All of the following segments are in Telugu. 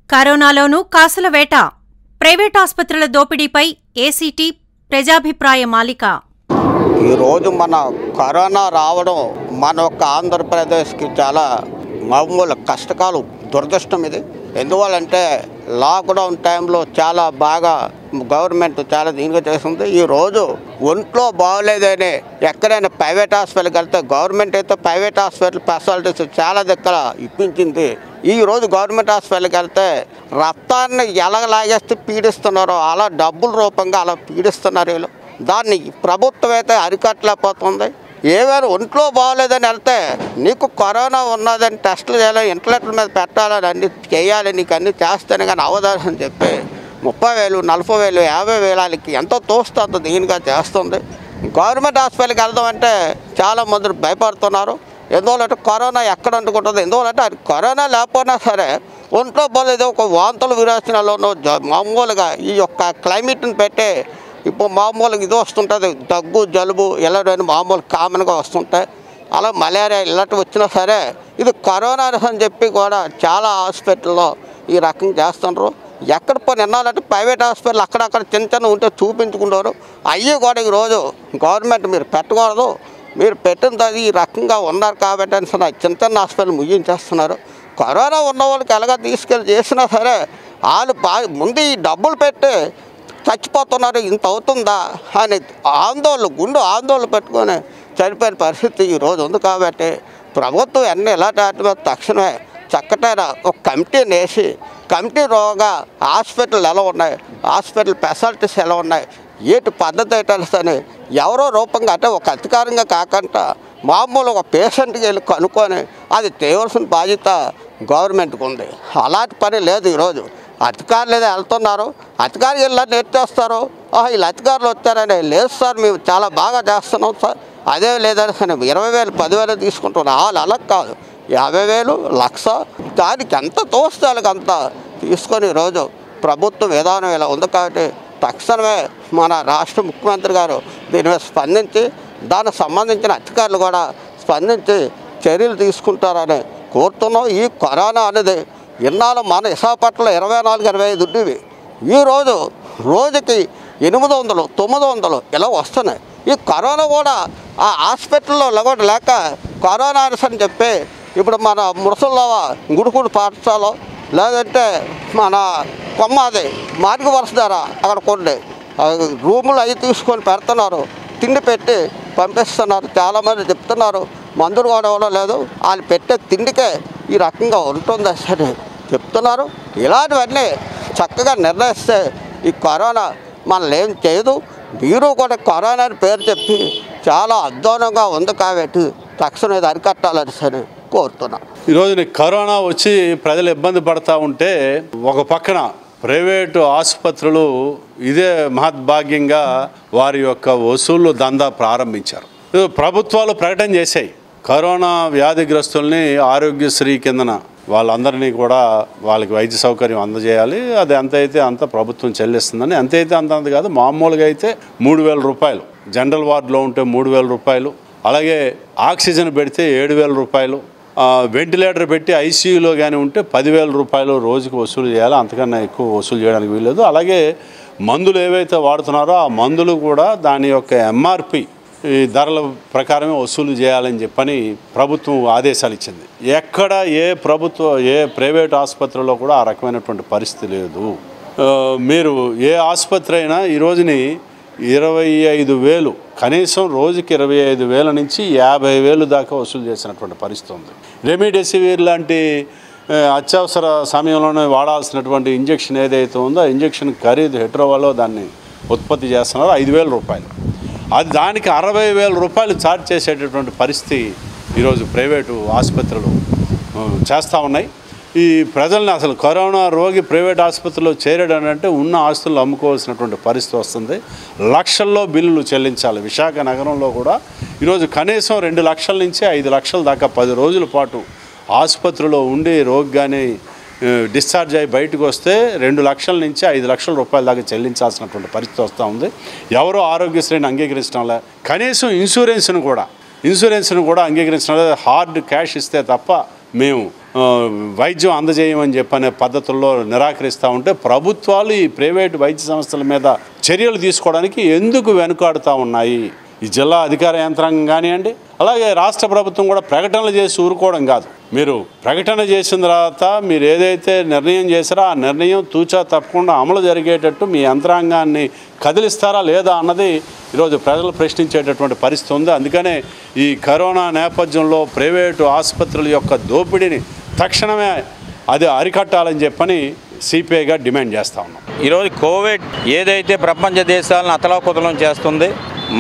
కరోనాలోనూ కాసుల వేట. ప్రైవేట్ ఆసుపత్రుల దోపిడీపై ఏసీటీ ప్రజాభిప్రాయ మాలిక. ఈరోజు మన కరోనా రావడం మన ఆంధ్రప్రదేశ్కి చాలా మామూలు కష్టకాలం, దురదృష్టం ఇది. ఎందువల్లంటే లాక్డౌన్ టైంలో చాలా బాగా గవర్నమెంట్ చాలా దీనిగా చేస్తుంది. ఈరోజు ఒంట్లో బాగోలేదని ఎక్కడైనా ప్రైవేట్ హాస్పిటల్కి వెళ్తే గవర్నమెంట్ అయితే ప్రైవేట్ హాస్పిటల్ ఫెసిలిటీస్ చాలా దగ్గర ఇప్పించింది. ఈరోజు గవర్నమెంట్ హాస్పిటల్కి వెళ్తే రక్తాన్ని ఎలా లాగేస్తే పీడిస్తున్నారో అలా డబ్బుల రూపంగా అలా పీడిస్తున్నారు వీళ్ళు. దాన్ని ప్రభుత్వం అయితే అరికట్టలేకపోతుంది. ఏమైనా ఒంట్లో బాగోలేదని వెళ్తే నీకు కరోనా ఉన్నదని టెస్టులు చేయాలి, ఇంటర్నెట్ల మీద పెట్టాలని అన్ని చేయాలి, నీకు అన్నీ చేస్తేనే కానీ అవదాలని చెప్పి 30,000, 40,000, 50,000 వాళ్ళకి ఎంతో తోస్తుంది దీనిగా చేస్తుంది. గవర్నమెంట్ హాస్పిటల్కి వెళ్దామంటే చాలామంది భయపడుతున్నారు. ఎందువల్లంటే కరోనా ఎక్కడ అంటుకుంటుంది. ఎందువల్లంటే అది కరోనా లేకపోయినా సరే ఒంట్లో బాగోలేదు ఒక వాంతులు విరోచనలోనూ మామూలుగా ఈ యొక్క క్లైమేట్ని పెట్టే ఇప్పుడు మామూలుగా ఇది వస్తుంటుంది, దగ్గు జలుబు ఇలాంటివన్నీ మామూలు కామన్గా వస్తుంటాయి. అలా మలేరియా ఇలాంటివి వచ్చినా సరే ఇది కరోనా అని చెప్పి కూడా చాలా హాస్పిటల్లో ఈ రకం చేస్తున్నారు. ఎక్కడ పోయి నిన్నాలంటే ప్రైవేట్ హాస్పిటల్ అక్కడక్కడ చిన్న చిన్న ఉంటే చూపించుకున్నారు. అయ్యి కూడా ఈరోజు గవర్నమెంట్ మీరు పెట్టకూడదు, మీరు పెట్టినది ఈ రకంగా ఉన్నారు కాబట్టి అని చిన్న చిన్న హాస్పిటల్ ముగించేస్తున్నారు. కరోనా ఉన్న వాళ్ళకి ఎలాగ తీసుకెళ్ళి చేసినా సరే వాళ్ళు ముందు ఈ డబ్బులు పెట్టి చచ్చిపోతున్నారు, ఇంత అవుతుందా అని గుండె ఆందోళన పెట్టుకొని చనిపోయిన పరిస్థితి ఈరోజు ఉంది. కాబట్టి ప్రభుత్వం అన్నీ ఎలాంటి వాటి మీద తక్షణమే చక్కటైన ఒక కమిటీని వేసి కమిటీ రోగా హాస్పిటల్ ఎలా ఉన్నాయి, హాస్పిటల్ ఫెసిలిటీస్ ఎలా ఉన్నాయి, ఏటి పద్ధతి ఏంటని ఎవరో రూపంగా అంటే ఒక అధికారంగా కాకుండా మామూలు ఒక పేషెంట్కి వెళ్ళి కనుక్కొని అది చేయవలసిన బాధ్యత గవర్నమెంట్కి ఉంది. అలాంటి పని లేదు. ఈరోజు అధికారులు ఏదో వెళ్తున్నారు, అధికారులు వెళ్ళి నేర్చేస్తారు, వీళ్ళు అధికారులు వచ్చారని. లేదు సార్ మేము చాలా బాగా చేస్తున్నాం సార్, అదే లేదని 20,000, 10,000 తీసుకుంటున్నాం. వాళ్ళు అలా కాదు, 50,000, 1,00,000 దానికి ఎంత తోస్తే వాళ్ళకి అంత తీసుకొని ఈరోజు ప్రభుత్వం విధానం ఇలా ఉంది. కాబట్టి తక్షణమే మన రాష్ట్ర ముఖ్యమంత్రి గారు దీని మీద స్పందించి దానికి సంబంధించిన అధికారులు కూడా స్పందించి చర్యలు తీసుకుంటారని కోరుతున్నాం. ఈ కరోనా అనేది ఇన్నాళ్ళు మన విశాఖపట్నంలో 24, 25 ఉండేవి. ఈరోజు రోజుకి 800, 900 ఇలా వస్తున్నాయి. ఈ కరోనా కూడా ఆ హాస్పిటల్లో లేక కరోనా అని చెప్పి ఇప్పుడు మన మురసల్లవ గుడికూడి పాఠశాల లేదంటే మన కొమ్మాది మార్గ వరుస ధర అక్కడ కొన్ని రూములు అవి తీసుకొని పెడుతున్నారు, తిండి పెట్టి పంపిస్తున్నారు. చాలామంది చెప్తున్నారు మందులు కూడా ఇవ్వడం లేదు, వాళ్ళు పెట్టే తిండికే ఈ రకంగా ఉంటుంది సరే చెప్తున్నారు. ఇలాంటివన్నీ చక్కగా నిర్ణయిస్తే ఈ కరోనా మనల్ని ఏం చేయదు. మీరు కూడా కరోనా అని పేరు చెప్పి చాలా అధ్వానంగా ఉంది కాబట్టి తక్షణం ఇది అరికట్టాలని సరే కోరుతున్నాను. ఈరోజు కరోనా వచ్చి ప్రజలు ఇబ్బంది పడుతూ ఉంటే ఒక పక్కన ప్రైవేటు ఆసుపత్రులు ఇదే మహద్భాగ్యంగా వారి యొక్క వసూళ్లు దందా ప్రారంభించారు. ప్రభుత్వాలు ప్రకటన చేశాయి కరోనా వ్యాధిగ్రస్తుల్ని ఆరోగ్యశ్రీ కిందన వాళ్ళందరినీ కూడా వాళ్ళకి వైద్య సౌకర్యం అందజేయాలి, అది ఎంత అయితే అంత ప్రభుత్వం చెల్లిస్తుందని. అంత అయితే అంత కాదు, మామూలుగా అయితే 3,000 రూపాయలు, జనరల్ వార్డులో ఉంటే 3,000 రూపాయలు, అలాగే ఆక్సిజన్ పెడితే 7,000 రూపాయలు, వెంటిలేటర్ పెట్టి ఐసీయూలో కానీ ఉంటే 10,000 రూపాయలు రోజుకి వసూలు చేయాలి, అంతకన్నా ఎక్కువ వసూలు చేయడానికి వీల్లేదు. అలాగే మందులు ఏవైతే వాడుతున్నారో ఆ మందులు కూడా దాని యొక్క ఎంఆర్పి ఈ ధరల ప్రకారమే వసూలు చేయాలని చెప్పని ప్రభుత్వం ఆదేశాలు ఇచ్చింది. ఎక్కడ ఏ ప్రైవేట్ ఆసుపత్రిలో కూడా ఆ రకమైనటువంటి పరిస్థితి లేదు. మీరు ఏ ఆసుపత్రి అయినా ఈ రోజుని 25,000 కనీసం రోజుకి 25,000 నుంచి 50,000 దాకా వసూలు చేసినటువంటి పరిస్థితి ఉంది. రెమిడెసివిర్ లాంటి అత్యవసర సమయంలోనే వాడాల్సినటువంటి ఇంజక్షన్ ఏదైతే ఉందో ఆ ఇంజక్షన్ ఖరీదు హెట్రోవాలో దాన్ని ఉత్పత్తి చేస్తున్నారు 5,000 రూపాయలు. అది దానికి 60,000 రూపాయలు ఛార్జ్ చేసేటటువంటి పరిస్థితి ఈరోజు ప్రైవేటు ఆసుపత్రులు చేస్తూ ఉన్నాయి. ఈ ప్రజల్ని అసలు కరోనా రోగి ప్రైవేట్ ఆసుపత్రిలో చేరడానంటే ఉన్న ఆస్తులు అమ్ముకోవాల్సినటువంటి పరిస్థితి వస్తుంది. లక్షల్లో బిల్లులు చెల్లించాలి. విశాఖ నగరంలో కూడా ఈరోజు కనీసం 2 లక్షల నుంచి 5 లక్షల దాకా 10 రోజుల పాటు ఆసుపత్రిలో ఉండి రోగి కానీ డిశ్చార్జ్ అయ్యి బయటకు వస్తే 2 లక్షల నుంచి 5 లక్షల రూపాయల దాకా చెల్లించాల్సినటువంటి పరిస్థితి వస్తూ ఉంది. ఎవరో ఆరోగ్యశ్రేణి అంగీకరించడం లేదు. కనీసం ఇన్సూరెన్స్ను కూడా అంగీకరించడం లేదు. హార్డ్ క్యాష్ ఇస్తే తప్ప మేము వైద్యం అందజేయమని చెప్పనే పద్ధతుల్లో నిరాకరిస్తూ ఉంటే ప్రభుత్వాలు ఈ ప్రైవేటు వైద్య సంస్థల మీద చర్యలు తీసుకోవడానికి ఎందుకు వెనుకాడుతూ ఉన్నాయి? ఈ జిల్లా అధికార యంత్రాంగం కానివ్వండి, అలాగే రాష్ట్ర ప్రభుత్వం కూడా ప్రకటనలు చేసి ఊరుకోవడం కాదు. మీరు ప్రకటన చేసిన తర్వాత మీరు ఏదైతే నిర్ణయం చేశారో ఆ నిర్ణయం తూచా తప్పకుండా అమలు జరిగేటట్టు మీ యంత్రాంగాన్ని కదిలిస్తారా లేదా అన్నది ఈరోజు ప్రజలు ప్రశ్నించేటటువంటి పరిస్థితి ఉంది. అందుకనే ఈ కరోనా నేపథ్యంలో ప్రైవేటు ఆసుపత్రుల యొక్క దోపిడీని తక్షణమే అది అరికట్టాలని చెప్పని సిపిఐగా డిమాండ్ చేస్తూ ఉన్నాం. ఈరోజు కోవిడ్ ఏదైతే ప్రపంచ దేశాలను అతలాకుతలం చేస్తుంది,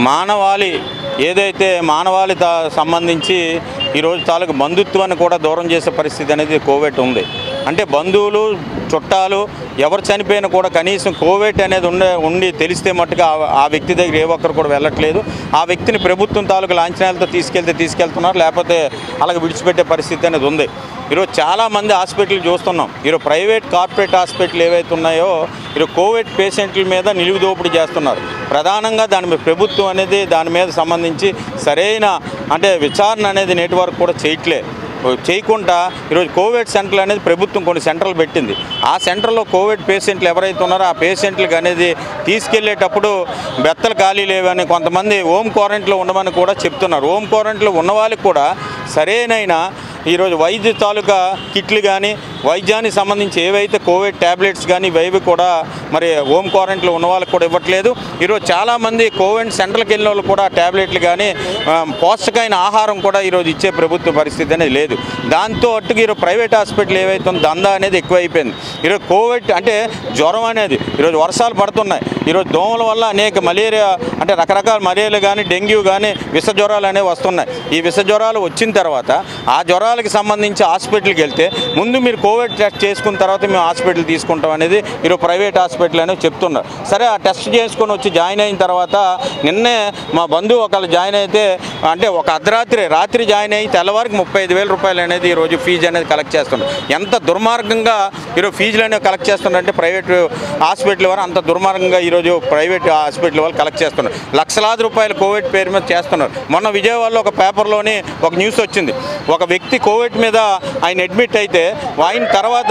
మానవాళి సంబంధించి ఈరోజు తాలూకు బంధుత్వాన్ని కూడా దూరం చేసే పరిస్థితి అనేది కోవిడ్ ఉంది. అంటే బంధువులు చుట్టాలు ఎవరు చనిపోయినా కూడా కనీసం కోవిడ్ అనేది ఉండి తెలిస్తే మట్టుగా ఆ వ్యక్తి దగ్గర ఏ ఒక్కరు కూడా వెళ్ళట్లేదు. ఆ వ్యక్తిని ప్రభుత్వం తాలూకు లాంఛనాలతో తీసుకెళ్తున్నారు, లేకపోతే అలాగే విడిచిపెట్టే పరిస్థితి అనేది ఉంది. ఈరోజు చాలామంది హాస్పిటల్ చూస్తున్నాం. ఈరోజు ప్రైవేట్ కార్పొరేట్ హాస్పిటల్ ఏవైతే ఉన్నాయో ఈరోజు కోవిడ్ పేషెంట్ల మీద నిలువు దోపిడీ చేస్తున్నారు. ప్రధానంగా దాని మీద ప్రభుత్వం అనేది దాని మీద సంబంధించి సరైన విచారణ అనేది నేటి వరకు కూడా చేయకుండా ఈరోజు కోవిడ్ సెంటర్లు అనేది ప్రభుత్వం కొన్ని సెంటర్లు పెట్టింది. ఆ సెంటర్లో కోవిడ్ పేషెంట్లు ఎవరైతే ఉన్నారో ఆ పేషెంట్లకు అనేది తీసుకెళ్లేటప్పుడు బెత్తలు ఖాళీ లేవని కొంతమంది హోమ్ క్వారంటైన్లో ఉండమని కూడా చెప్తున్నారు. హోమ్ క్వారంటైన్లో ఉన్న వాళ్ళకి కూడా సరైన ఈరోజు వైద్య తాలూకా కిట్లు కానీ వైద్యానికి సంబంధించి ఏవైతే కోవిడ్ ట్యాబ్లెట్స్ కానీ ఇవి కూడా మరి హోమ్ క్వారంటైన్లో ఉన్న వాళ్ళకి కూడా ఇవ్వట్లేదు. ఈరోజు చాలామంది కోవిడ్ సెంటర్కి వెళ్ళిన వాళ్ళు కూడా ట్యాబ్లెట్లు కానీ పోషకమైన ఆహారం కూడా ఈరోజు ఇచ్చే ప్రభుత్వ పరిస్థితి అనేది లేదు. దాంతో అట్టుగా ఈరోజు ప్రైవేట్ హాస్పిటల్ ఏవైతే దందా అనేది ఎక్కువైపోయింది. ఈరోజు కోవిడ్ జ్వరం అనేది ఈరోజు వర్షాలు పడుతున్నాయి. ఈరోజు దోమల వల్ల అనేక మలేరియా రకరకాల మలేరియా కానీ డెంగ్యూ కానీ విష జ్వరాలు అనేవి వస్తున్నాయి. ఈ విష జ్వరాలు వచ్చిన తర్వాత ఆ జ్వరాలకి సంబంధించి హాస్పిటల్కి వెళ్తే ముందు మీరు కోవిడ్ టెస్ట్ చేసుకున్న తర్వాత మేము హాస్పిటల్ తీసుకుంటాం అనేది ఈరోజు ప్రైవేట్ హాస్పిటల్ అనేవి చెప్తున్నారు. సరే, ఆ టెస్ట్ చేసుకొని వచ్చి జాయిన్ అయిన తర్వాత నిన్నే మా బంధువు ఒకళ్ళు జాయిన్ అయితే ఒక రాత్రి జాయిన్ అయ్యి తెల్లవారికి 35,000 రూపాయలు అనేది ఈరోజు ఫీజు అనేది కలెక్ట్ చేస్తున్నారు. ఎంత దుర్మార్గంగా ఈరోజు ఫీజులు అనేవి కలెక్ట్ చేస్తున్నారంటే ప్రైవేట్ హాస్పిటల్ వారు అంత దుర్మార్గంగా ఈరోజు ప్రైవేట్ హాస్పిటల్ వాళ్ళు కలెక్ట్ చేస్తున్నారు. లక్షలాది రూపాయలు కోవిడ్ పేరు మీద చేస్తున్నారు. మొన్న విజయవాడలో ఒక పేపర్లోని ఒక న్యూస్ వచ్చింది. ఒక వ్యక్తి కోవిడ్ మీద ఆయన అడ్మిట్ అయితే ఆయన తర్వాత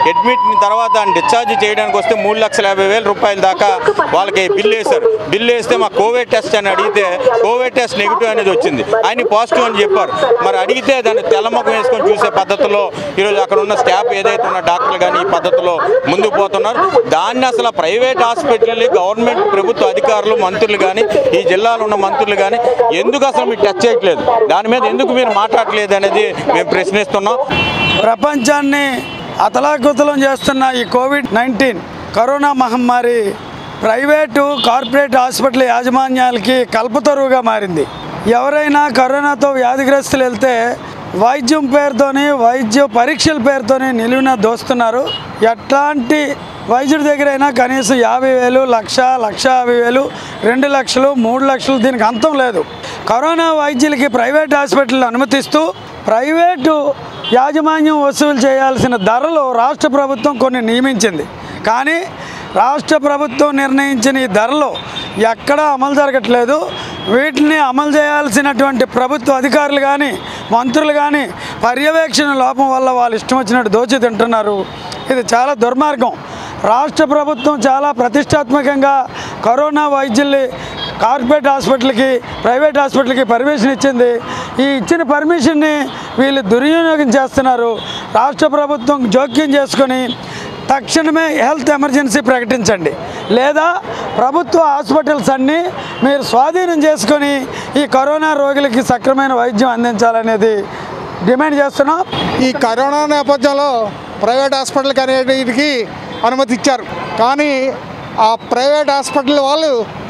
ఆయన డిశ్చార్జ్ చేయడానికి వస్తే 3,50,000 రూపాయల దాకా వాళ్ళకి బిల్లు వేశారు. బిల్లు వేస్తే మా కోవిడ్ టెస్ట్ అని అడిగితే కోవిడ్ టెస్ట్ నెగిటివ్ అనేది వచ్చింది. ఆయన పాజిటివ్ అని చెప్పారు. మరి అడిగితే దాన్ని తెల్లముఖం వేసుకొని చూసే పద్ధతిలో ఈరోజు అక్కడ ఉన్న స్టాఫ్ ఏదైతే ఉన్న డాక్టర్లు కానీ ఈ పద్ధతిలో ముందుకు పోతున్నారు. దాన్ని అసలు ప్రైవేట్ హాస్పిటల్ గవర్నమెంట్ ప్రభుత్వ అధికారులు మంత్రులు కానీ ఈ జిల్లాలో ఉన్న మంత్రులు కానీ ఎందుకు అసలు మీరు టచ్ చేయట్లేదు, దాని మీద ఎందుకు మీరు మాట్లాడలేదు అనేది మేము ప్రశ్నిస్తున్నాం. ప్రపంచాన్ని అతలాకుతలం చేస్తున్న ఈ కోవిడ్-19 కరోనా మహమ్మారి ప్రైవేటు కార్పొరేట్ హాస్పిటల్ యాజమాన్యాలకి కల్పతరువుగా మారింది. ఎవరైనా కరోనాతో వ్యాధిగ్రస్తులు వెళ్తే వైద్యం పేరుతోని వైద్య పరీక్షల పేరుతోని నిలువున దోస్తున్నారు. ఎట్లాంటి వైద్యుడి దగ్గర అయినా కనీసం 50,000, 1,50,000, 2 లక్షలు, 3 లక్షలు దీనికి అంతం లేదు. కరోనా వైద్యులకి ప్రైవేట్ హాస్పిటల్ అనుమతిస్తూ ప్రైవేటు యాజమాన్యం వసూలు చేయాల్సిన ధరలు రాష్ట్ర ప్రభుత్వం కొన్ని నియమించింది. కానీ రాష్ట్ర ప్రభుత్వం నిర్ణయించిన ఈ ధరలు ఎక్కడా అమలు జరగట్లేదు. వీటిని అమలు చేయాల్సినటువంటి ప్రభుత్వ అధికారులు కానీ మంత్రులు కానీ పర్యవేక్షణ లోపం వల్ల వాళ్ళు ఇష్టం వచ్చినట్టు దోచి తింటున్నారు. ఇది చాలా దుర్మార్గం. రాష్ట్ర ప్రభుత్వం చాలా ప్రతిష్టాత్మకంగా కరోనా వైద్యుల్ని కార్పొరేట్ హాస్పిటల్కి ప్రైవేట్ హాస్పిటల్కి పర్మిషన్ ఇచ్చింది. ఈ ఇచ్చిన పర్మిషన్ని వీళ్ళు దుర్వినియోగం చేస్తున్నారు. రాష్ట్ర ప్రభుత్వం జోక్యం చేసుకొని తక్షణమే హెల్త్ ఎమర్జెన్సీ ప్రకటించండి, లేదా ప్రభుత్వ హాస్పిటల్స్ అన్నీ మీరు స్వాధీనం చేసుకొని ఈ కరోనా రోగులకి సక్రమైన వైద్యం అందించాలనేది డిమాండ్ చేస్తున్నాం. ఈ కరోనా నేపథ్యంలో ప్రైవేట్ హాస్పిటల్కి అనేటికి అనుమతి ఇచ్చారు. కానీ ఆ ప్రైవేట్ హాస్పిటల్ వాళ్ళు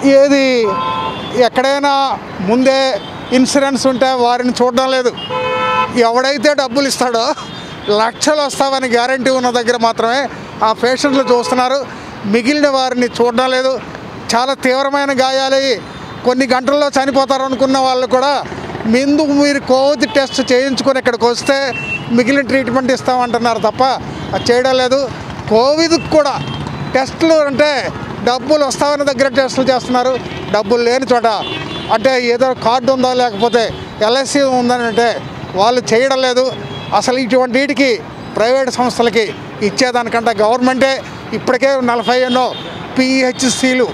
ఎక్కడైనా ముందే ఇన్సూరెన్స్ ఉంటే వారిని చూడడం లేదు. ఎవడైతే డబ్బులు ఇస్తాడో లక్షలు వస్తావని గ్యారంటీ ఉన్న దగ్గర మాత్రమే ఆ పేషెంట్లు చూస్తున్నారు. మిగిలిన వారిని చూడడం లేదు. చాలా తీవ్రమైన గాయాలయ్యి కొన్ని గంటల్లో చనిపోతారు అనుకున్న వాళ్ళు కూడా మీరు కోవిడ్ టెస్ట్ చేయించుకొని ఇక్కడికి వస్తే మిగిలిన ట్రీట్మెంట్ ఇస్తామంటున్నారు తప్ప అది చేయడం లేదు. కోవిడ్కి కూడా టెస్టులు డబ్బులు వస్తామని దగ్గర టెస్టులు చేస్తున్నారు. డబ్బులు లేని చోట ఏదో కార్డు ఉందా లేకపోతే ఎల్ఐసి ఉందని వాళ్ళు చేయడం లేదు. అసలు ఇటువంటి వీటికి ప్రైవేట్ సంస్థలకి ఇచ్చేదానికంటే గవర్నమెంటే ఇప్పటికే 40 ఎన్నో పిహెచ్సిలు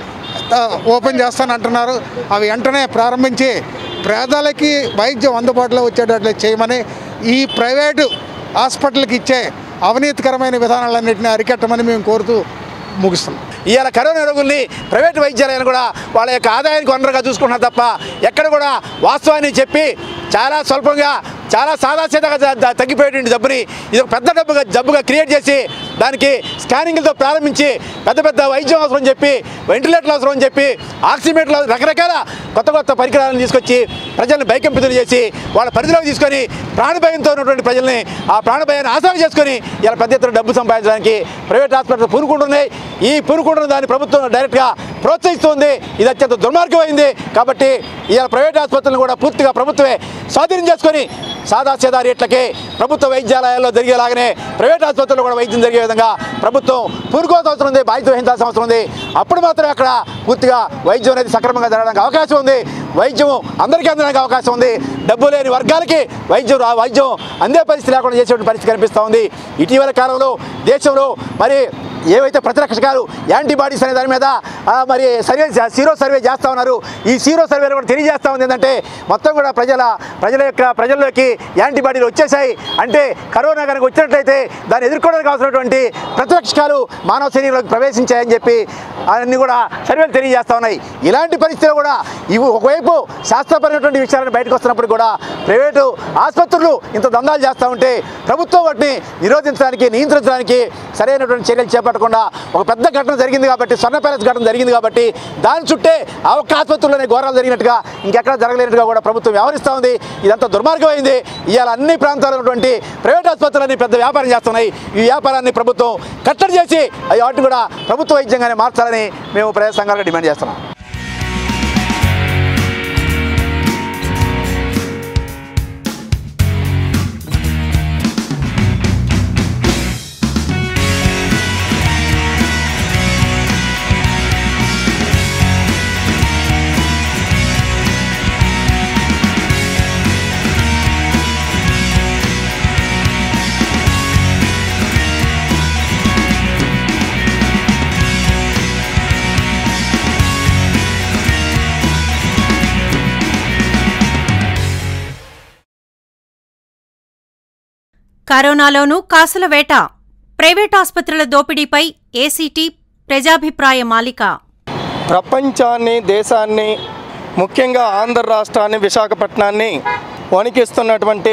ఓపెన్ చేస్తానంటున్నారు. అవి వెంటనే ప్రారంభించి పేదలకి వైద్యం అందుబాటులో వచ్చేటట్లు చేయమని, ఈ ప్రైవేటు హాస్పిటల్కి ఇచ్చే అవినీతికరమైన విధానాలన్నింటినీ అరికట్టమని మేము కోరుతూ ముగిస్తున్నాం. ఇవాళ కరోనా రోగుల్ని ప్రైవేటు వైద్యాలయాలు కూడా వాళ్ళ యొక్క ఆదాయానికి వనరుగా చూసుకుంటున్నారు తప్ప ఎక్కడ కూడా వాస్తవాన్ని చెప్పి చాలా స్వల్పంగా చాలా సాదాసీదాగా తగ్గిపోయేటువంటి జబ్బుని ఇది ఒక పెద్ద జబ్బుగా క్రియేట్ చేసి దానికి స్కానింగ్లతో ప్రారంభించి పెద్ద వైద్యం అవసరం చెప్పి వెంటిలేటర్లు అవసరం అని చెప్పి ఆక్సిమీటర్లు రకరకాల కొత్త పరికరాలను తీసుకొచ్చి ప్రజల్ని భయకంపితులు చేసి వాళ్ళ పరిధిలోకి తీసుకొని ప్రాణభయంతో ఉన్నటువంటి ప్రజల్ని ఆ ప్రాణభయాన్ని ఆసరా చేసుకొని ఇలా పెద్ద ఎత్తున డబ్బు సంపాదించడానికి ప్రైవేట్ హాస్పిటల్ పూనుకుంటున్నాయి. ఈ పూనుకుంటున్న దాన్ని ప్రభుత్వం డైరెక్ట్గా ప్రోత్సహిస్తుంది. ఇది అత్యంత దుర్మార్గమైంది. కాబట్టి ఇలా ప్రైవేట్ ఆసుపత్రులను కూడా పూర్తిగా ప్రభుత్వమే స్వాధీనం చేసుకొని సాదాసీదా రేట్లకే ప్రభుత్వ వైద్యాలయాల్లో జరిగేలాగానే ప్రైవేట్ ఆసుపత్రుల్లో కూడా వైద్యం జరిగే విధంగా ప్రభుత్వం పూనుకోవాల్సిన అవసరం ఉంది, బాధ్యత వహించాల్సిన అవసరం ఉంది. అప్పుడు మాత్రమే అక్కడ పూర్తిగా వైద్యం అనేది సక్రమంగా జరగడానికి అవకాశం ఉంది. వైద్యం అందరికీ అందడానికి అవకాశం ఉంది. డబ్బు లేని వర్గాలకి వైద్యం అందే పరిస్థితి లేకుండా చేసేటువంటి పరిస్థితి కనిపిస్తూ ఉంది. ఇటీవల కాలంలో దేశంలో మరి ఏవైతే ప్రతిరక్షకాలు యాంటీబాడీస్ అనే దాని మీద మరి సీరో సర్వే చేస్తూ ఉన్నారు. ఈ సీరో సర్వేలో కూడా తెలియజేస్తూ ఉంది ఏంటంటే మొత్తం కూడా ప్రజల్లోకి యాంటీబాడీలు వచ్చేసాయి. అంటే కరోనా కనుక వచ్చినట్లయితే దాన్ని ఎదుర్కోవడానికి అవసరమైనటువంటి ప్రతిరక్షకాలు మానవ శరీరంలోకి ప్రవేశించాయని చెప్పి అన్నీ కూడా సర్వేలు తెలియజేస్తూ ఉన్నాయి. ఇలాంటి పరిస్థితులు కూడా ఇవి ఒకవైపు శాస్త్రపరమైనటువంటి విషయాలను బయటకు వస్తున్నప్పుడు కూడా ప్రైవేటు ఆసుపత్రులు ఇంత దందాలు చేస్తూ ఉంటే ప్రభుత్వం వాటిని నియంత్రించడానికి సరైనటువంటి చర్యలు చేపట్టకుండా ఒక పెద్ద ఘటన జరిగింది కాబట్టి, స్వర్ణ ప్యాలెస్ ఘటన జరిగింది కాబట్టి దాని చుట్టే ఆ ఒక్క ఆసుపత్రుల్లోనే ఘోరాలు జరిగినట్టుగా ఇంకెక్కడ జరగలేనట్టుగా కూడా ప్రభుత్వం వ్యవహరిస్తూ ఉంది. ఇదంతా దుర్మార్గమైంది. ఇవాళ అన్ని ప్రాంతాల్లో ఉన్నటువంటి ప్రైవేట్ ఆసుపత్రులన్నీ పెద్ద వ్యాపారం చేస్తున్నాయి. ఈ వ్యాపారాన్ని ప్రభుత్వం కట్టడి చేసి వాటిని కూడా ప్రభుత్వ వైద్యంగానే మార్చాలని మేము ప్రజా సంఘాలుగా డిమాండ్ చేస్తున్నాం. కరోనాలోనూ కాసుల వేట, ప్రైవేట్ ఆసుపత్రుల దోపిడీపై ఏసీటీ ప్రజాభిప్రాయ మాలిక. ప్రపంచాన్ని, దేశాన్ని, ముఖ్యంగా ఆంధ్ర రాష్ట్రాన్ని, విశాఖపట్నాన్ని వణికిస్తున్నటువంటి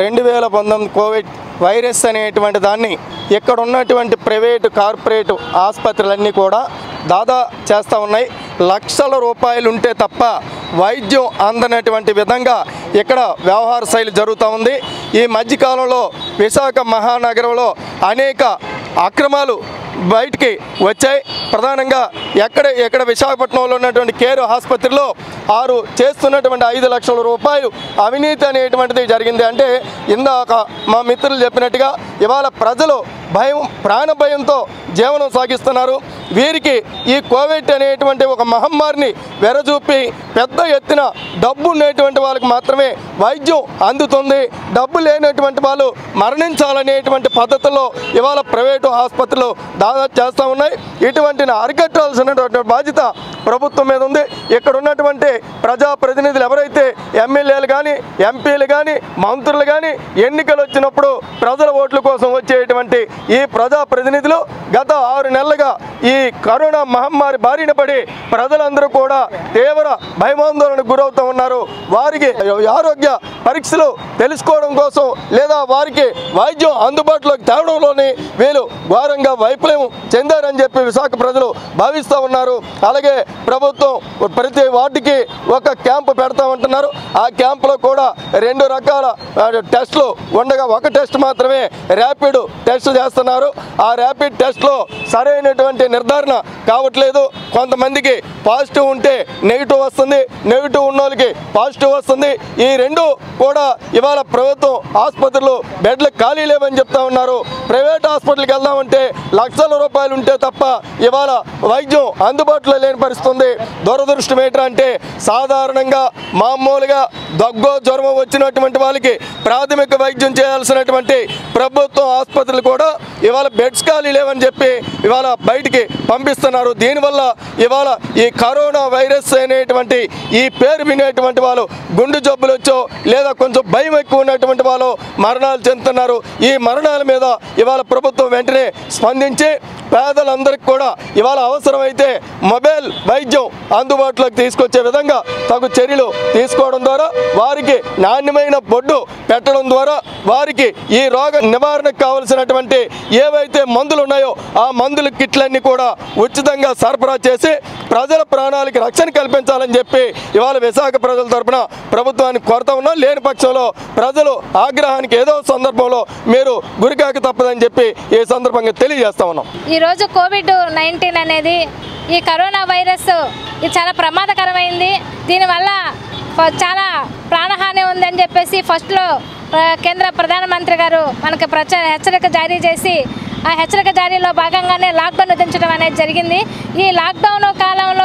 2019 కోవిడ్ వైరస్ అనేటువంటి దాన్ని ఇక్కడ ఉన్నటువంటి ప్రైవేటు కార్పొరేట్ ఆసుపత్రులన్నీ కూడా దాదా చేస్తూ ఉన్నాయి. లక్షల రూపాయలు ఉంటే తప్ప వైద్యం అందనటువంటి విధంగా ఇక్కడ వ్యవహార శైలి జరుగుతూ ఉంది. ఈ మధ్యకాలంలో విశాఖ మహానగరంలో అనేక అక్రమాలు బయటికి వచ్చాయి. ప్రధానంగా ఎక్కడ విశాఖపట్నంలో ఉన్నటువంటి కేర్ ఆసుపత్రిలో చేస్తున్నటువంటి 5 లక్షల రూపాయలు అవినీతి అనేటువంటిది జరిగింది. అంటే ఇందాక మా మిత్రులు చెప్పినట్టుగా ఇవాళ ప్రజలు ప్రాణభయంతో జీవనం సాగిస్తున్నారు. వీరికి ఈ కోవిడ్ అనేటువంటి ఒక మహమ్మారిని వెరచూపి పెద్ద ఎత్తున డబ్బు ఉండేటువంటి వాళ్ళకి మాత్రమే వైద్యం అందుతుంది. డబ్బు లేనటువంటి వాళ్ళు మరణించాలనేటువంటి పద్ధతుల్లో ఇవాళ ప్రైవేటు ఆసుపత్రులు దాదాపు చేస్తూ ఉన్నాయి. ఇటువంటిని అరికట్టాల్సినటువంటి బాధ్యత ప్రభుత్వం మీద ఉంది. ఇక్కడ ఉన్నటువంటి ప్రజాప్రతినిధులు ఎవరైతే ఎమ్మెల్యేలు కానీ, ఎంపీలు కానీ, మంత్రులు కానీ ఎన్నికలు వచ్చినప్పుడు ప్రజల ఓట్ల కోసం వచ్చేటువంటి ఈ ప్రజాప్రతినిధులు గత 6 నెలలుగా ఈ కరోనా మహమ్మారి బారిన పడి ప్రజలందరూ కూడా తీవ్ర భయాందోళనకు గురవుతూ ఉన్నారు. వారికి ఆరోగ్య పరీక్షలు తెలుసుకోవడం కోసం లేదా వారికి వైద్యం అందుబాటులోకి తేవడంలోని వీళ్ళు ఘోరంగా వైఫల్యం చెందారని చెప్పి విశాఖ ప్రజలు భావిస్తూ ఉన్నారు. అలాగే ప్రభుత్వం ప్రతి వార్డుకి ఒక క్యాంపు పెడతామంటున్నారు. ఆ క్యాంపులో కూడా 2 రకాల టెస్టులు ఉండగా ఒక టెస్ట్ మాత్రమే ర్యాపిడ్ టెస్ట్ చేస్తున్నారు. ఆ ర్యాపిడ్ టెస్ట్లో సరైనటువంటి నిర్ధారణ కావట్లేదు. కొంతమందికి పాజిటివ్ ఉంటే నెగిటివ్ వస్తుంది, నెగిటివ్ ఉన్న వాళ్ళకి పాజిటివ్ వస్తుంది. ఈ 2 కూడా ఇవాళ ప్రభుత్వం ఆసుపత్రులు బెడ్లు ఖాళీ లేవని చెప్తా ఉన్నారు. ప్రైవేట్ హాస్పిటల్కి వెళ్దామంటే లక్షల రూపాయలు ఉంటే తప్ప ఇవాళ వైద్యం అందుబాటులో లేని పరిస్థితుంది. దురదృష్టం ఏంటంటే సాధారణంగా మామూలుగా దగ్గో జ్వరం వచ్చినటువంటి వాళ్ళకి ప్రాథమిక వైద్యం చేయాల్సినటువంటి ప్రభుత్వ ఆసుపత్రులు కూడా ఇవాళ బెడ్స్ ఖాళీ లేవని చెప్పి ఇవాళ బయటికి పంపిస్తున్నారు. దీనివల్ల ఇవాళ ఈ కరోనా వైరస్ అనేటువంటి ఈ పేరు వినేటువంటి వాళ్ళు గుండె జబ్బులు వచ్చో లేదా కొంచెం భయం ఎక్కువ ఉన్నటువంటి వాళ్ళు మరణాలు చెందుతున్నారు. ఈ మరణాల మీద ఇవాళ ప్రభుత్వం వెంటనే స్పందించి పేదలందరికీ కూడా ఇవాళ అవసరమైతే మొబైల్ వైద్యం అందుబాటులోకి తీసుకొచ్చే విధంగా తగు చర్యలు తీసుకోవడం ద్వారా వారికి నాణ్యమైన బొడ్డు పెట్టడం ద్వారా వారికి ఈ రోగ నివారణకు కావలసినటువంటి ఏవైతే మందులు ఉన్నాయో ఆ మందుల కిట్లన్నీ కూడా ఉచితంగా సరఫరా చేసి ప్రజల ప్రాణాలకి రక్షణ కల్పించాలని చెప్పి ఇవాళ విశాఖ ప్రజల తరపున ప్రభుత్వానికి కోరుతా ఉన్నాం. లేని పక్షంలో ప్రజలు ఆగ్రహానికి ఏదో సందర్భంలో మీరు గురికాక తప్పదని చెప్పి ఈ సందర్భంగా తెలియజేస్తా ఉన్నాం. ఈరోజు కోవిడ్-19 అనేది ఈ కరోనా వైరస్ ఇది చాలా ప్రమాదకరమైంది. దీనివల్ల చాలా ప్రాణహాని ఉందని చెప్పేసి ఫస్ట్లో కేంద్ర ప్రధానమంత్రి గారు మనకు హెచ్చరిక జారీ చేసి ఆ హెచ్చరిక జారీలో భాగంగానే లాక్డౌన్ విధించడం అనేది జరిగింది. ఈ లాక్డౌన్ కాలంలో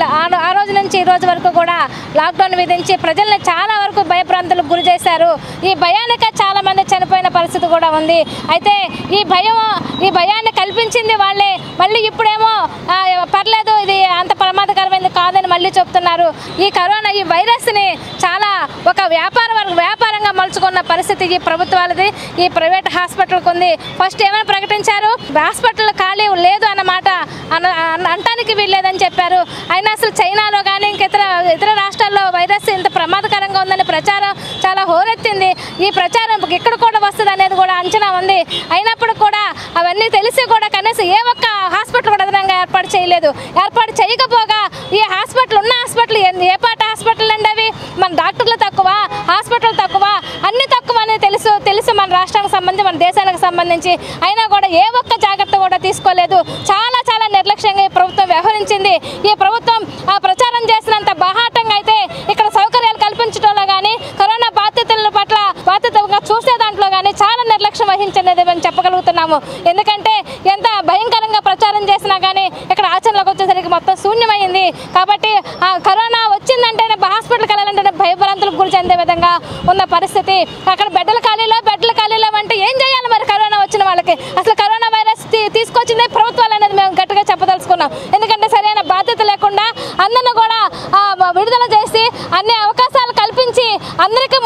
ఆ రోజు నుంచి ఈ రోజు వరకు కూడా లాక్డౌన్ విధించి ప్రజల్ని చాలా వరకు భయభ్రాంతులకు గురి చేశారు. ఈ భయానికి చాలామంది చనిపోయిన పరిస్థితి కూడా ఉంది. అయితే ఈ భయాన్ని కల్పించింది వాళ్ళే. మళ్ళీ ఇప్పుడేమో పర్లేదు ఇది అంత ప్రమాదకరమైనది కాదని మళ్ళీ చెప్తున్నారు. ఈ కరోనా ఈ వైరస్ని చాలా ఒక వ్యాపారంగా మలుచుకున్న పరిస్థితి ఈ ప్రభుత్వాలది, ఈ ప్రైవేట్ హాస్పిటల్కి ఉంది. ఫస్ట్ ఏమైనా ప్రకటించారు, హాస్పిటల్ ఖాళీ లేదు అన్నమాట అనటానికి వీల్లేదని చెప్పారు. అయినా అసలు చైనాలో కానీ ఇతర రాష్ట్రాల్లో వైరస్ ఇంత ప్రమాదకరంగా ఉందని ప్రచారం చాలా హోరెత్తింది. ఈ ప్రచారం ఇక్కడ కూడా వస్తుంది అనేది కూడా అంచనా ఉంది. అయినప్పుడు కూడా అవన్నీ తెలిసి కూడా కనీసం ఏ ఒక్క హాస్పిటల్ కూడా అదనంగా ఏర్పాటు చేయలేదు. ఏర్పాటు చేయకపోగా ఈ హాస్పిటల్ ఉన్న హాస్పిటల్ ఏ పాట హాస్పిటల్ అండి అవి? మన డాక్టర్లు తక్కువ, హాస్పిటల్ తక్కువ, అన్ని తక్కువ అనేది తెలుసు మన రాష్ట్రానికి సంబంధించి మన దేశానికి సంబంధించి. అయినా కూడా ఏ ఒక్క జాగ్రత్త కూడా తీసుకోలేదు. చాలా చాలా నిర్లక్ష్యంగా ఈ ప్రభుత్వం వ్యవహరించింది. ఈ ప్రభుత్వం ఆ ప్రచారం చేసినంత బాహాటంగా అయితే ఇక్కడ సౌకర్యాలు కల్పించడంలో కానీ కరోనా బాధితుల పట్ల బాధ్యతగా చూసే దాంట్లో కానీ చాలా నిర్లక్ష్యం వహించినది మేము చెప్పగలుగుతున్నాము. ఎందుకంటే ఎంత భయంకరంగా ప్రచారం చేసినా కానీ ఇక్కడ ఆచరణలోకి వచ్చేసరికి మొత్తం శూన్యమైంది. కాబట్టి ఆ కరోనా వచ్చిందంటేనే హాస్పిటల్కి వెళ్ళాలంటేనే భయభ్రాంతులకు గురి చెందే విధంగా ఉన్న పరిస్థితి. అక్కడ బెడ్ల ఖాళీలో అంటే ఏం చేయాలి మరి కరోనా వచ్చిన వాళ్ళకి? అసలు కరోనా వైరస్ తీసుకొచ్చిందే ప్రభుత్వాలు అనేది మేము గట్టిగా చెప్పదలుచుకున్నాం. ఎందుకంటే సరైన బాధ్యత లేకుండా అందరిని కూడా విడుదల చేసి అన్ని అవకాశాలు కల్పించి అందరికీ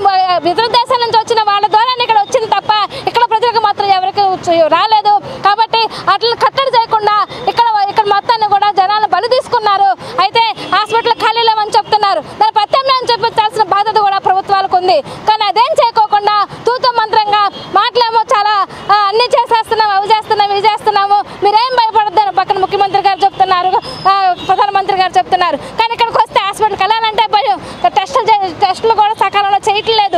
ఇతర దేశాల నుంచి వచ్చిన వాళ్ళ ద్వారా ఇక్కడ వచ్చింది తప్ప ఇక్కడ ప్రజలకు మాత్రం ఎవరికి రాలేదు. కాబట్టి అట్లా కట్టడి చేయకుండా ఇక్కడ మొత్తాన్ని కూడా జనాలు బలి తీసుకున్నారు. అయితే హాస్పిటల్ ఖాళీ లేవని చెప్తున్నారు. దాని ప్రత్యామ్నాయం చూపించాల్సిన బాధ్యత కూడా ప్రభుత్వాలకు ఉంది. కానీ అదేం చేయకోకుండా తూతు మంత్రంగా మాటలేమో చాలా అన్ని చేసేస్తున్నాము, అవి చేస్తున్నాము, ఇవి చేస్తున్నాము, మీరేం భయపడద్దని పక్కన ముఖ్యమంత్రి గారు చెప్తున్నారు, ప్రధానమంత్రి గారు చెప్తున్నారు. కానీ ఇక్కడికి వస్తే హాస్పిటల్కి వెళ్ళాలంటే భయం. టెస్టులు కూడా సకాలంలో చేయట్లేదు.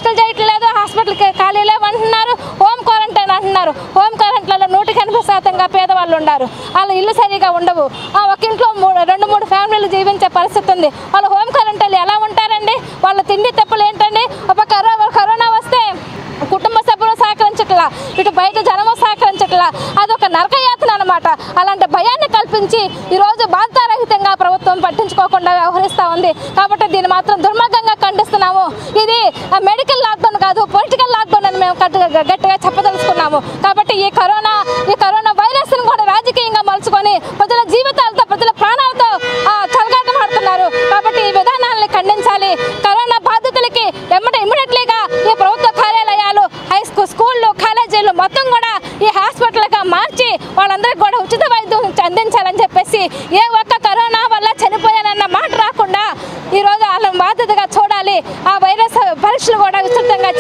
హాస్పిటల్కి ఖాళీ లేవంటున్నారు. హోమ్ క్వారంటైన్ అంటున్నారు. హోమ్ క్వారంటైన్లో 180% పేదవాళ్ళు ఉన్నారు. వాళ్ళ ఇల్లు సరిగా ఉండవు. ఒక ఇంట్లో 2-3 ఫ్యామిలీలు జీవించే పరిస్థితి ఉంది. వాళ్ళు హోమ్ క్వారంటైన్ ఎలా ఉంటారండి? వాళ్ళ తిండి తెప్పలు ఏంటండి? ఒక కరోనా వస్తే కుటుంబ సభ్యులు సహకరించట్లా, ఇటు బయట జనము సహకరించట్లా, అదొక నరకయాతన అనమాట. అలాంటి భయాన్ని కల్పించి ఈరోజు బాధ్యతారహితంగా ప్రభుత్వం పట్టించుకోకుండా వ్యవహరిస్తూ ఉంది. కాబట్టి దీన్ని మాత్రం దుర్మార్గంగా ఖండిస్తున్నాము. ఇది మెడికల్ లాక్డౌన్ కాదు, పొలిటికల్ లాక్డౌన్ అని మేము గట్టిగా చెప్పదలుచుకున్నాము. కాబట్టి ఈ కరోనా వైరస్ను కూడా రాజకీయంగా మలుచుకొని ప్రజల జీవితాలతో, ప్రజల ప్రాణాలతో చెలగాటమాడుతున్నారు. కాబట్టి ఈ విధానాలను ఖండించాలి. కరోనా బాధితులకి ఇమ్మీడియట్లీగా ఈ ప్రభుత్వ కార్యాలయాలు, స్కూళ్ళు, కాలేజీలు మొత్తం కూడా ఈ హాస్పిటల్గా మార్చి వాళ్ళందరికీ కూడా ఉచిత వైద్యం అందించాలని చెప్పేసి ఏ ఒక్క కరోనా వల్ల చనిపోయానన్న మాట రాకుండా ఈరోజు వాళ్ళని బాధ్యతగా చూడాలి. ఆ వైరస్ పరీక్షలు కూడా విస్తృతంగా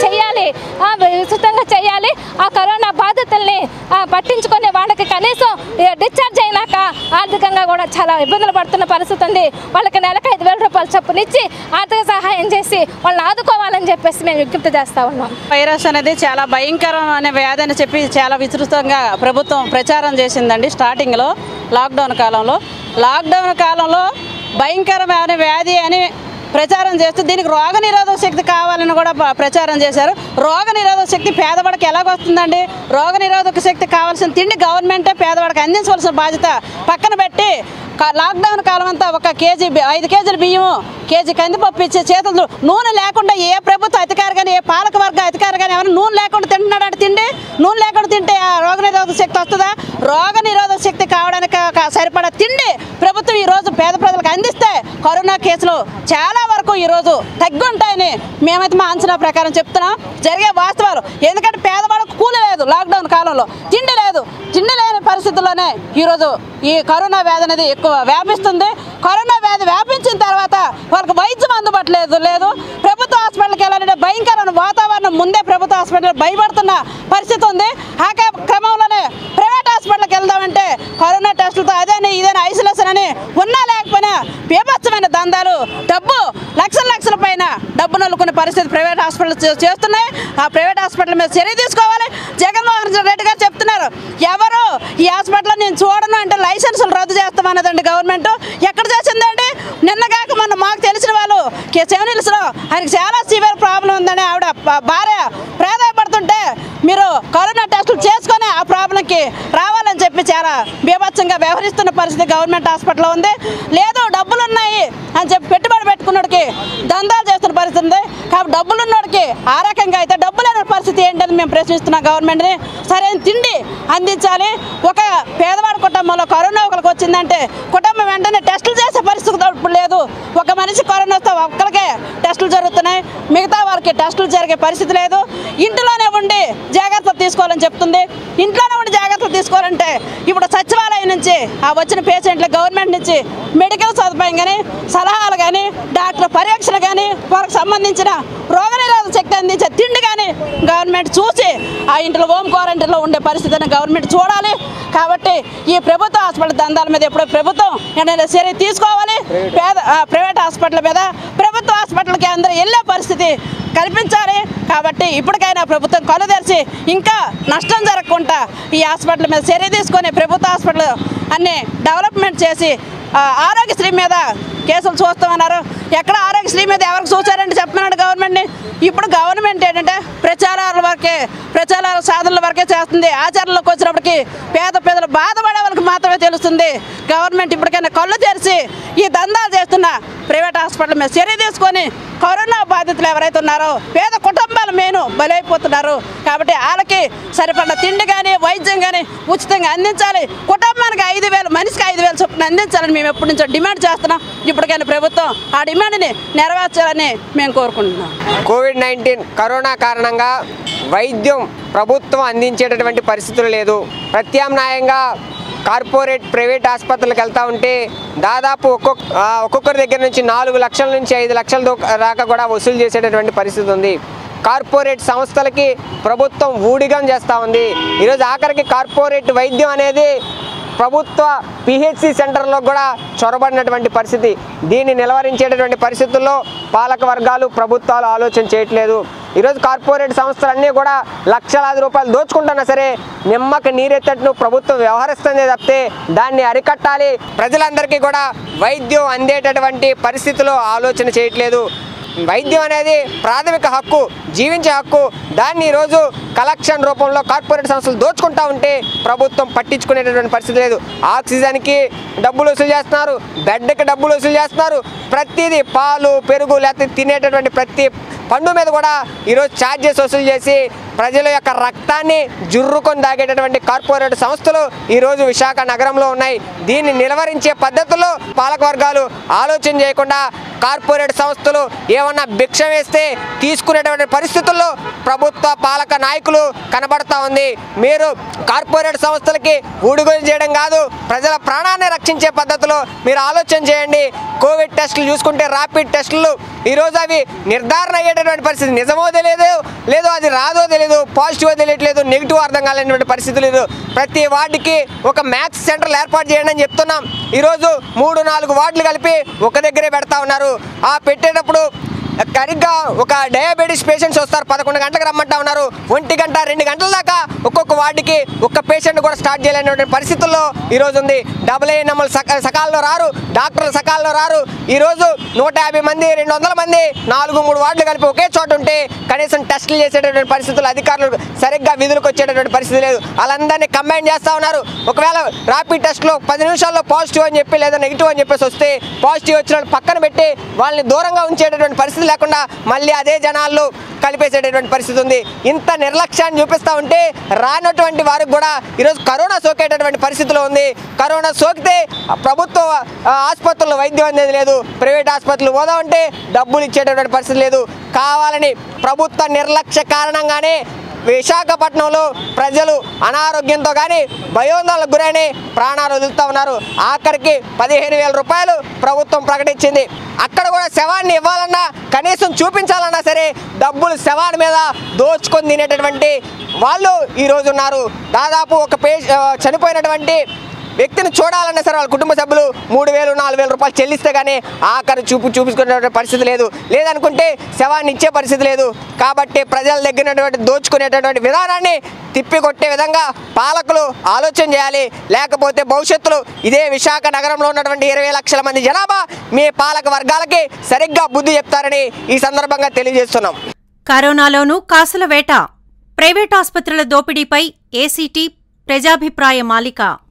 చేయాలి. ఆ కరోనా బాధితుల్ని పట్టించుకొని వాళ్ళకి కనీసం డిశ్చార్జ్ అయినాక ఆర్థికంగా కూడా చాలా ఇబ్బందులు పడుతున్న పరిస్థితి ఉంది. వాళ్ళకి నెలకు 5,000 రూపాయలు చొప్పునిచ్చి ఆర్థిక సహాయం చేసి వాళ్ళని ఆదుకోవాలని చెప్పేసి మేము విజ్ఞప్తి చేస్తూ ఉన్నాం. వైరస్ అనేది చాలా భయంకరం అనే వ్యాధి అని చెప్పి చాలా విస్తృతంగా ప్రభుత్వం ప్రచారం చేసిందండి. స్టార్టింగ్లో లాక్డౌన్ కాలంలో భయంకరమైన వ్యాధి అని ప్రచారం చేస్తూ దీనికి రోగనిరోధక శక్తి కావాలని కూడా ప్రచారం చేశారు. రోగనిరోధక శక్తి పేదవాడికి ఎలాగొస్తుందండి? రోగనిరోధక శక్తి కావాల్సిన తిండి గవర్నమెంటే పేదవాడికి అందించవలసిన బాధ్యత పక్కన పెట్టి లాక్డౌన్ కాలం అంతా ఒక కేజీ 5 కేజీల బియ్యము, కేజీ కందిపప్పు ఇచ్చే చేతులు నూనె లేకుండా ఏ ప్రభుత్వ అధికారి కానీ ఏ పాలకవర్గ అధికారి కానీ ఎవరు నూనె లేకుండా తింటున్నాడు తిండి. నూనె లేకుండా తింటే రోగనిరోధక శక్తి వస్తుందా? రోగనిరోధక శక్తి కావడానికి సరిపడా తిండి ప్రభుత్వం ఈరోజు పేద ప్రజలకు అందిస్తే కరోనా కేసులు చాలా వరకు ఈరోజు తగ్గుంటాయని మేమైతే మా అంచనా ప్రకారం చెప్తున్నాం. జరిగే వాస్తవాలు. ఎందుకంటే పేదవాళ్ళకు కూలి లేదు, లాక్డౌన్ కాలంలో తిండి లేదు. తిండి లేని పరిస్థితుల్లోనే ఈరోజు ఈ కరోనా వ్యాధి అనేది ఎక్కువ వ్యాపిస్తుంది. కరోనా వ్యాధి వ్యాపించిన తర్వాత వాళ్ళకి వైద్యం అందుబాటులో లేదు. ప్రభుత్వ హాస్పిటల్కి వెళ్ళాలంటే భయంకరమైన వాతావరణం. ముందే ప్రభుత్వ హాస్పిటల్ భయపడుతున్న పరిస్థితి ఉంది. ఆ క్రమంలోనే ప్రైవేట్ హాస్పిటల్కి వెళ్దామంటే కరోనా టెస్టులతో అదేని ఇదేని ఐసోలేషన్ అని ఉన్నా లేకపోయినా బీభత్సమైన దందాలు, డబ్బు లక్షల పైన డబ్బు నలుకునే పరిస్థితి ప్రైవేట్ హాస్పిటల్ చేస్తున్నాయి. ఆ ప్రైవేట్ హాస్పిటల్ మీద చర్య తీసుకోవాలి. జగన్మోహన్ రెడ్డి గారు చెప్తున్నారు, ఎవరు ఈ హాస్పిటల్లో నేను చూడను అంటే లైసెన్సులు రద్దు చేస్తామన్నదండి గవర్నమెంట్. ఎక్కడ చేసిందండి? నిన్నగాక మొన్న మాకు తెలిసిన వాళ్ళు సెవెనిల్స్లో ఆయనకి చాలా సివియర్ ప్రాబ్లం ఉందని ఆవిడ భార్య ప్రాధాయపడుతుంటే మీరు కరోనా టెస్టులు చేసుకొని ఆ ప్రాబ్లంకి రావాలని చెప్పి చాలా బీభత్సంగా వ్యవహరిస్తున్న పరిస్థితి గవర్నమెంట్ హాస్పిటల్లో ఉంది. లేదు డబ్బులు ఉన్నాయి అని చెప్పి పెట్టుబడి పెట్టుకున్నోడికి దందాలు చేస్తున్న పరిస్థితి ఉంది. కాబట్టి డబ్బులు ఉన్నోడికి ఆ రకంగా అయితే డబ్బు లేని పరిస్థితి ఏంటని మేము ప్రశ్నిస్తున్నాం గవర్నమెంట్ని. సరైన తిండి అందించాలి. ఒక పేదవాడి కుటుంబంలో కరోనా ఒకరికి వచ్చిందంటే కుటుంబం వెంటనే టెస్టులు చేసే పరిస్థితి ఇప్పుడు లేదు. ఒక మనిషి కరోనా వస్తే ఒక్కరికే టెస్టులు జరుగుతున్నాయి, మిగతా వారికి టెస్టులు జరిగే పరిస్థితి లేదు. ఇంట్లోనే ఉండి జాగ్రత్తలు తీసుకోవాలని చెప్తుంది. ఇంట్లోనే ఉండి జాగ్రత్తలు తీసుకోవాలంటే ఇప్పుడు సచివాలయం నుంచి ఆ వచ్చిన పేషెంట్లకు గవర్నమెంట్ నుంచి మెడికల్ సదుపాయం కానీ, సలహాలు కానీ, డాక్టర్ పరీక్షలు కానీ, వారికి సంబంధించిన రోగనిరోధక శక్తి అందించే తిండి కానీ గవర్నమెంట్ చూసి ఆ ఇంట్లో హోమ్ క్వారంటైన్లో ఉండే పరిస్థితిని గవర్నమెంట్ చూడాలి. కాబట్టి ఈ ప్రభుత్వ హాస్పిటల్ దందాల మీద ఎప్పుడో ప్రభుత్వం ఏదైనా చర్య తీసుకోవాలి. ప్రైవేట్ హాస్పిటల్ మీద ప్రభుత్వ హాస్పిటల్కి అందరూ వెళ్ళే పరిస్థితి కల్పించాలి. కాబట్టి ఇప్పటికైనా ప్రభుత్వం కళ్ళు తెరిచి ఇంకా నష్టం జరగకుండా ఈ హాస్పిటల్ మీద చర్య తీసుకొని ప్రభుత్వ హాస్పిటల్ అన్ని డెవలప్మెంట్ చేసి ఆరోగ్యశ్రీ మీద కేసులు చూస్తామన్నారు. ఎక్కడ ఆరోగ్యశ్రీ మీద ఎవరికి చూసారంటే చెప్పమన్నాడు గవర్నమెంట్ని. ఇప్పుడు గవర్నమెంట్ ఏంటంటే ప్రచారాల సాధనల వరకే చేస్తుంది. ఆచరణలోకి వచ్చినప్పటికీ పేద ప్రజలు బాధపడే వాళ్ళకి మాత్రమే తెలుస్తుంది. గవర్నమెంట్ ఇప్పటికైనా కళ్ళు తెరిచి ఈ దందాలు చేస్తున్న ప్రైవేట్ హాస్పిటల్ మీద చర్య తీసుకొని కరోనా బాధితులు ఎవరైతే ఉన్నారో పేద కుటుంబాలు మెయిన్ బలైపోతున్నారు. కాబట్టి వాళ్ళకి సరిపడిన తిండి కానీ వైద్యం కానీ ఉచితంగా అందించాలి. కుటుంబానికి 5,000 మనిషికి 5,000 చొప్పున అందించాలని మేము ఎప్పటి నుంచో డిమాండ్ చేస్తున్నాం. ఇప్పటికైనా ప్రభుత్వం ఆ డిమాండ్ని నెరవేర్చాలని మేము కోరుకుంటున్నాం. కోవిడ్-19 కరోనా కారణంగా వైద్యం ప్రభుత్వం అందించేటటువంటి పరిస్థితులు లేదు. ప్రత్యామ్నాయంగా కార్పొరేట్ ప్రైవేట్ ఆసుపత్రులకు వెళ్తూ ఉంటే దాదాపు ఒక్కొక్కరి దగ్గర నుంచి 4 లక్షల నుంచి 5 లక్షల దాకా కూడా వసూలు చేసేటటువంటి పరిస్థితి ఉంది. కార్పొరేట్ సంస్థలకి ప్రభుత్వం ఊడిగం చేస్తూ ఉంది. ఈరోజు ఆఖరికి కార్పొరేట్ వైద్యం అనేది ప్రభుత్వ పిహెచ్సి సెంటర్లో కూడా చొరబడినటువంటి పరిస్థితి. దీన్ని నిలవరించేటటువంటి పరిస్థితుల్లో పాలక వర్గాలు ప్రభుత్వాలు ఆలోచన చేయట్లేదు. ఈరోజు కార్పొరేట్ సంస్థలన్నీ కూడా లక్షలాది రూపాయలు దోచుకుంటున్నా సరే నిమ్మకి నీరెత్తట్టు ప్రభుత్వం వ్యవహరిస్తుందే తప్పితే దాన్ని అరికట్టాలి, ప్రజలందరికీ కూడా వైద్యం అందేటటువంటి పరిస్థితిలో ఆలోచన చేయట్లేదు. వైద్యం అనేది ప్రాథమిక హక్కు, జీవించే హక్కు. దాన్ని ఈరోజు కలెక్షన్ రూపంలో కార్పొరేట్ సంస్థలు దోచుకుంటా ఉంటే ప్రభుత్వం పట్టించుకునేటటువంటి పరిస్థితి లేదు. ఆక్సిజన్కి డబ్బులు వసూలు చేస్తున్నారు, బెడ్కి డబ్బులు వసూలు చేస్తున్నారు. ప్రతిదీ పాలు పెరుగు లేకపోతే తినేటటువంటి ప్రతి పండు మీద కూడా ఈరోజు ఛార్జెస్ వసూలు చేసి ప్రజల యొక్క రక్తాన్ని జుర్రుకొని దాగేటటువంటి కార్పొరేట్ సంస్థలు ఈరోజు విశాఖ నగరంలో ఉన్నాయి. దీన్ని నిలవరించే పద్ధతుల్లో పాలకవర్గాలు ఆలోచన చేయకుండా కార్పొరేట్ సంస్థలు ఏమన్నా భిక్ష వేస్తే తీసుకునేటువంటి పరిస్థితుల్లో ప్రభుత్వ పాలక నాయకులు కనబడతా ఉంది. మీరు కార్పొరేట్ సంస్థలకి ఊడుగోలు చేయడం కాదు, ప్రజల ప్రాణాన్ని రక్షించే పద్ధతిలో మీరు ఆలోచన చేయండి. కోవిడ్ టెస్టులు చూసుకుంటే ర్యాపిడ్ టెస్టులు ఈరోజు అవి నిర్ధారణ అయ్యేటటువంటి పరిస్థితి. నిజమో తెలియదు, లేదో అది రాదో తెలియదు, పాజిటివ్ తెలియట్లేదు, నెగిటివ్ అర్థం కాలేనటువంటి పరిస్థితి లేదు. ప్రతి వార్డుకి ఒక మ్యాథ్స్ సెంటర్లు ఏర్పాటు చేయండి అని చెప్తున్నాం. ఈరోజు 3-4 వార్డులు కలిపి ఒక దగ్గరే పెడతా ఉన్నారు. ఆ పెట్టేటప్పుడు సరిగ్గా ఒక డయాబెటీస్ పేషెంట్స్ వస్తారు 11 గంటలకు రమ్మంటా ఉన్నారు. 1 గంట 2 గంటల దాకా ఒక్కొక్క వార్డుకి ఒక్క పేషెంట్ కూడా స్టార్ట్ చేయలేనటువంటి పరిస్థితుల్లో ఈరోజు ఉంది. AANMలు సకాలంలో రారు, డాక్టర్లు సకాలంలో రారు. ఈరోజు 150 మంది 200 మంది 4-3 వార్డులు కలిపి ఒకే చోట ఉంటే కనీసం టెస్టులు చేసేటటువంటి పరిస్థితులు అధికారులు సరిగ్గా విధులకు వచ్చేటటువంటి పరిస్థితి లేదు. వాళ్ళందరినీ కంబైన్ చేస్తూ ఉన్నారు. ఒకవేళ ర్యాపిడ్ టెస్ట్లో 10 నిమిషాల్లో పాజిటివ్ అని చెప్పి లేదా నెగిటివ్ అని చెప్పేసి వస్తే పాజిటివ్ వచ్చిన పక్కన పెట్టి వాళ్ళని దూరంగా ఉంచేటటువంటి పరిస్థితి లేకుండా మళ్ళీ అదే జనాల్లో కలిపేసేటటువంటి పరిస్థితి ఉంది. ఇంత నిర్లక్ష్యాన్ని చూపిస్తూ ఉంటే రానటువంటి వారికి కూడా ఈరోజు కరోనా సోకేటటువంటి పరిస్థితిలో ఉంది. కరోనా సోకితే ప్రభుత్వ ఆసుపత్రుల్లో వైద్యం అనేది లేదు, ప్రైవేట్ ఆసుపత్రులు పోదామంటే డబ్బులు ఇచ్చేటటువంటి పరిస్థితి లేదు. కావాలని ప్రభుత్వ నిర్లక్ష్య కారణంగానే విశాఖపట్నంలో ప్రజలు అనారోగ్యంతో కానీ భయోందోళనకు గురైన ప్రాణాలు వదులుతూ ఉన్నారు. ఆఖరికి 15,000 రూపాయలు ప్రభుత్వం ప్రకటించింది. అక్కడ కూడా శవాన్ని ఇవ్వాలన్నా కనీసం చూపించాలన్నా సరే డబ్బులు శవాన్ని మీద దోచుకొని తినేటటువంటి వాళ్ళు ఈరోజు ఉన్నారు. దాదాపు ఒక చనిపోయినటువంటి వ్యక్తిని చూడాలన్నా సరే వాళ్ళ కుటుంబ సభ్యులు 3,000-4,000 రూపాయలు చెల్లిస్తే కానీ ఆఖరి చూపించుకునే పరిస్థితి లేదు. లేదనుకుంటే శవాన్ని ఇచ్చే పరిస్థితి లేదు. కాబట్టి ప్రజల దగ్గర దోచుకునేటటువంటి విధానాన్ని తిప్పికొట్టే విధంగా పాలకులు ఆలోచన చేయాలి. లేకపోతే భవిష్యత్తులో ఇదే విశాఖ నగరంలో ఉన్నటువంటి 20 లక్షల మంది జనాభా మీ పాలక వర్గాలకి సరిగ్గా బుద్ధి చెప్తారని ఈ సందర్భంగా తెలియజేస్తున్నాం. కరోనాలోనూ కాసుల వేట, ప్రైవేట్ ఆసుపత్రుల దోపిడీపై ఏసీటీ ప్రజాభిప్రాయ మాలిక.